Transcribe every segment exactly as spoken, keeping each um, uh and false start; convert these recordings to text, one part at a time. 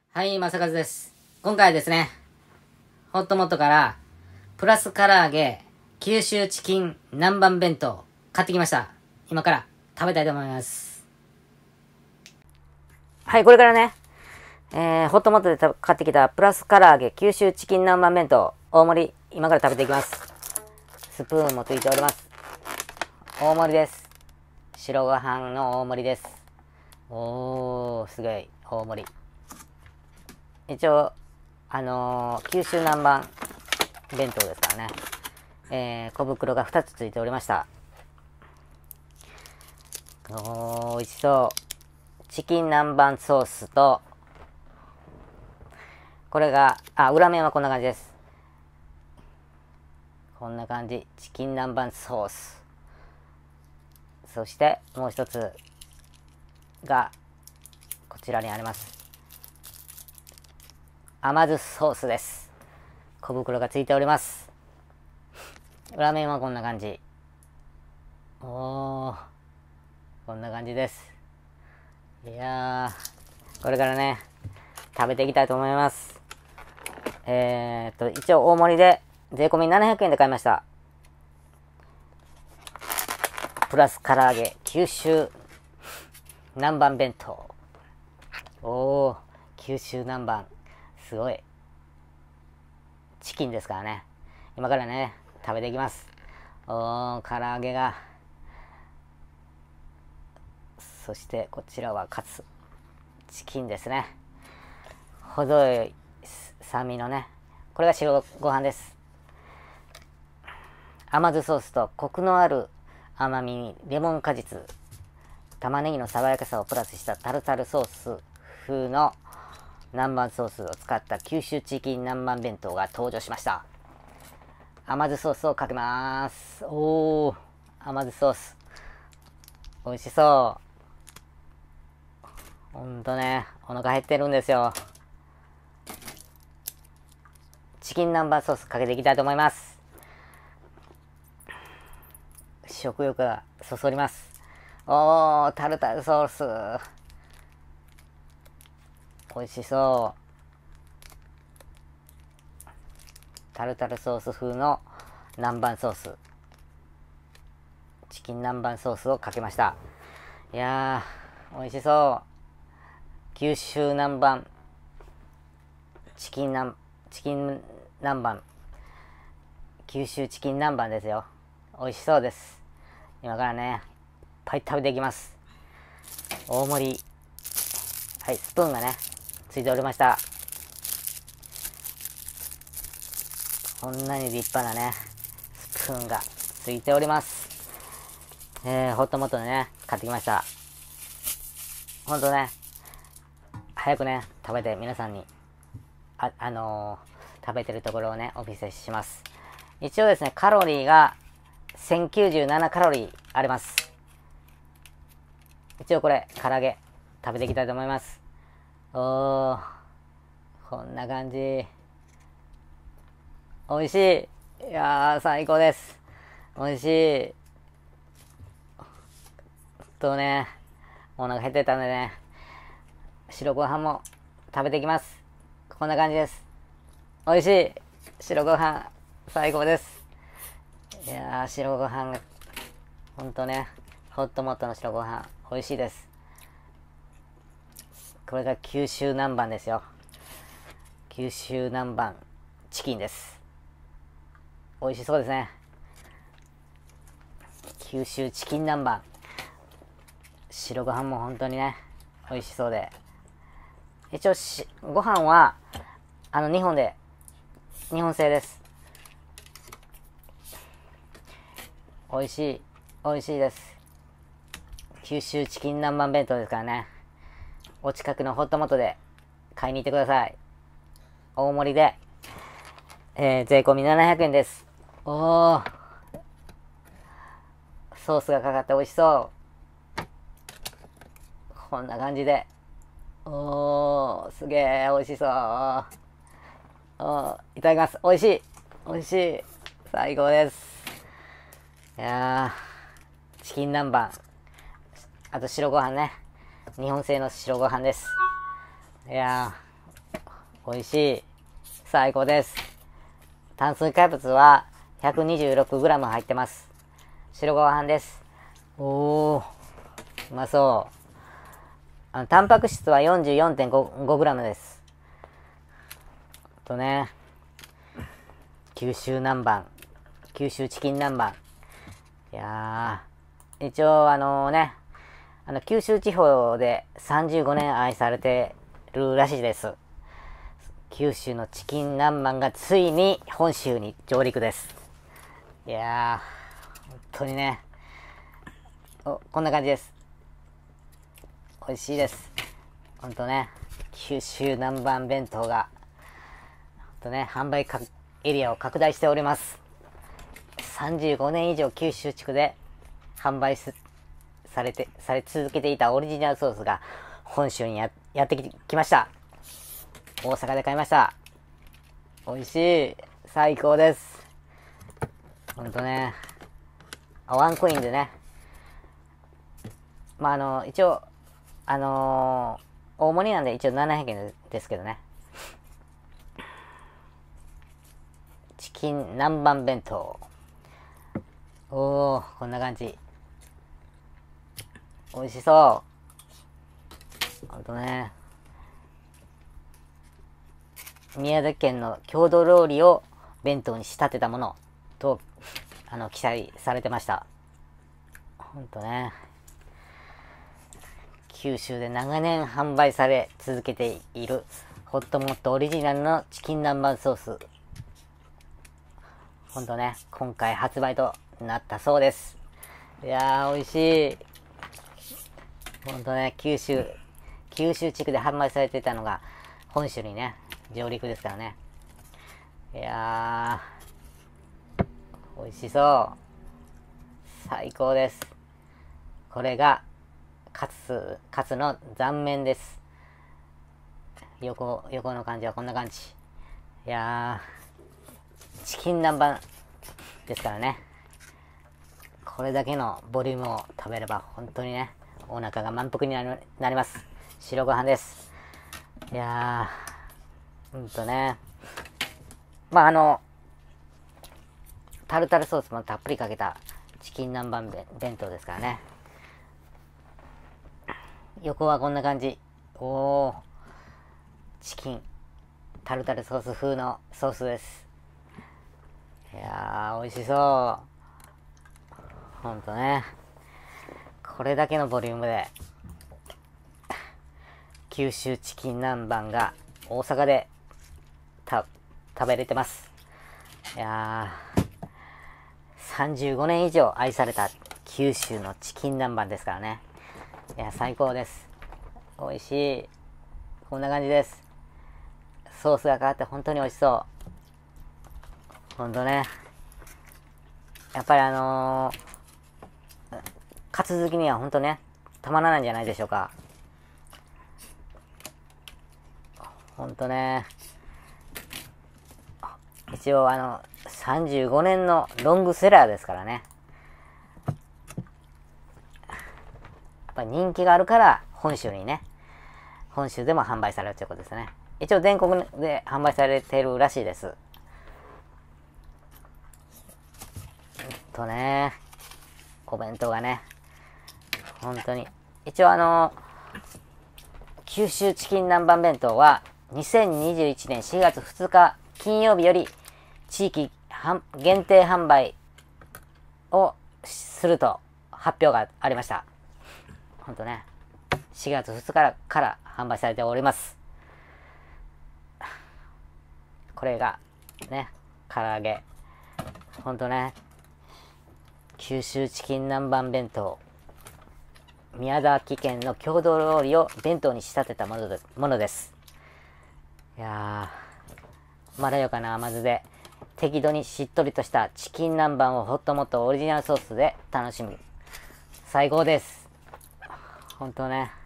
はい、まさかずです。今回はですね、ホットモットからプラス唐揚げ九州チキン南蛮弁当買ってきました。今から食べたいと思います。はい、これからね、えー、ホットモットで買ってきたプラス唐揚げ九州チキン南蛮弁当大盛り、今から食べていきます。スプーンもついております。大盛りです。白ご飯の大盛りです。おー、すごい大盛り。一応、あのー、九州南蛮弁当ですからね。えー、小袋がふたつついておりました。おー、美味しそう。チキン南蛮ソースと、これが、あ、裏面はこんな感じです。こんな感じ。チキン南蛮ソース。そして、もう一つが、こちらにあります。甘酢ソースです。小袋がついております。裏面はこんな感じ。おー、こんな感じです。いやー、これからね、食べていきたいと思います。えーっと、一応大盛りで、税込みななひゃくえんで買いました。プラス唐揚げ、九州南蛮弁当。おー、九州南蛮。すごい。チキンですからね。今からね、食べていきます。おー、唐揚げが。そしてこちらはカツ。チキンですね。程よい酸味のね。これが白ご飯です。甘酢ソースとコクのある甘みにレモン果実、玉ねぎの爽やかさをプラスしたタルタルソース風の南蛮ソースを使った九州チキン南蛮弁当が登場しました。甘酢ソースをかけます。おー、甘酢ソース。美味しそう。ほんとね、お腹減ってるんですよ。チキン南蛮ソースかけていきたいと思います。食欲がそそります。おー、タルタルソース。美味しそう。タルタルソース風の南蛮ソース。チキン南蛮ソースをかけました。いやー、美味しそう。九州南蛮。チキン南、チキン南蛮。九州チキン南蛮ですよ。美味しそうです。今からね、いっぱい食べていきます。大盛り。はい、スプーンがね、ついておりました。こんなに立派なね、スプーンがついております。えー、ホットモットでね、買ってきました。ほんとね、早くね、食べて皆さんに、あ、あのー、食べてるところをね、お見せします。一応ですね、カロリーがせんきゅうじゅうななカロリーあります。一応これ、唐揚げ、食べていきたいと思います。おー、こんな感じ。美味しい。いやー、最高です。美味しい。とね、お腹減ってたんでね、白ご飯も食べていきます。こんな感じです。美味しい。白ご飯、最高です。いやー、白ご飯が、ほんとね、ホットモットの白ご飯、美味しいです。これが九州南蛮ですよ。九州南蛮チキンです。美味しそうですね。九州チキン南蛮。白ご飯も本当にね、美味しそうで。一応し、ご飯は、あの、日本で、日本製です。美味しい、美味しいです。九州チキン南蛮弁当ですからね。お近くのホットモットで買いに行ってください。大盛りで、えー、税込みななひゃくえんです。おー、ソースがかかって美味しそう。こんな感じで。おー、すげー、美味しそう。おー、いただきます。美味しい。美味しい。最高です。いやー、チキン南蛮。あと白ご飯ね。日本製の白ご飯です。いや美味しい。最高です。炭水化物は ひゃくにじゅうろくグラム 入ってます。白ご飯です。おー、うまそう。あのタンパク質は よんじゅうよんてんごグラム です。とね、九州南蛮、九州チキン南蛮。いやー、一応あのね、あの九州地方でさんじゅうごねん愛されてるらしいです。九州のチキン南蛮がついに本州に上陸です。いやー、本当にね、お、こんな感じです。美味しいです。ほんとね、九州南蛮弁当が、ほんとね、販売エリアを拡大しております。さんじゅうごねん以上九州地区で販売すされて、され続けていたオリジナルソースが本州に や, やってきました。大阪で買いました。美味しい。最高です。ほんとね、ワンコインでね、まあ、あの、一応、あのー、大盛りなんで一応ななひゃくえんですけどね。チキン南蛮弁当。おー、こんな感じ。美味しそう。ほんとね。宮崎県の郷土料理を弁当に仕立てたものと、あの、記載されてました。ほんとね。九州で長年販売され続けているホットモットオリジナルのチキン南蛮ソース。ほんとね、今回発売となったそうです。いやー、美味しい。ほんとね、九州、九州地区で販売されていたのが本州にね、上陸ですからね。いやー、美味しそう。最高です。これが、カツ、カツの断面です。横、横の感じはこんな感じ。いやー、チキン南蛮ですからね。これだけのボリュームを食べれば本当にね、お腹が満腹になり、なります。白ご飯です。いやー、ほんとね。まあ、あの、タルタルソースもたっぷりかけたチキン南蛮弁当ですからね。横はこんな感じ。おー、チキン、タルタルソース風のソースです。いやー、美味しそう。ほんとね。これだけのボリュームで、九州チキン南蛮が大阪でた食べれてます。いやー、さんじゅうごねん以上愛された九州のチキン南蛮ですからね。いや、最高です。美味しい。こんな感じです。ソースがかかって本当に美味しそう。ほんとね。やっぱりあのー、カツ好きには本当ね、たまらないんじゃないでしょうか。ほんとね。一応あの、さんじゅうごねんのロングセラーですからね。やっぱり人気があるから本州にね、本州でも販売されるということですね。一応全国で販売されているらしいです。とね、お弁当がね、本当に。一応あの、九州チキン南蛮弁当はにせんにじゅういちねんしがつふつか金曜日より地域限定販売をすると発表がありました。ほんとね、しがつふつかから販売されております。これがね、唐揚げ。ほんとね、九州チキン南蛮弁当。宮崎県の郷土料理を弁当に仕立てたものでものです。いやー、まろやかな甘酢で適度にしっとりとしたチキン南蛮をホットモットオリジナルソースで楽しむ。最高です。ほんとね、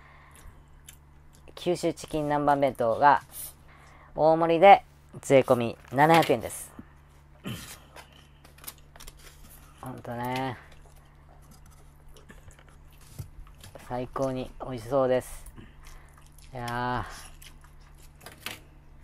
九州チキン南蛮弁当が大盛りで税込みななひゃくえんです。ほんとね、最高に美味しそうです。いや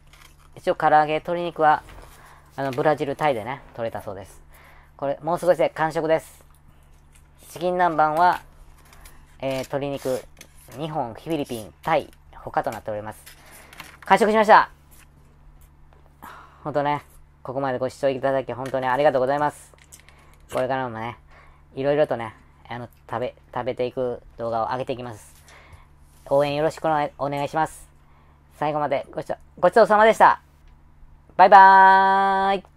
一応唐揚げ、鶏肉は、あの、ブラジル、タイでね、取れたそうです。これ、もう少しで完食です。チキン南蛮は、えー、鶏肉、日本、フィリピン、タイ、他となっております。完食しました。ほんとね、ここまでご視聴いただき本当にありがとうございます。これからもね、いろいろとね、あの、食べ、食べていく動画を上げていきます。応援よろしくお願いします。最後までご視聴、ごちそうさまでした。バイバーイ。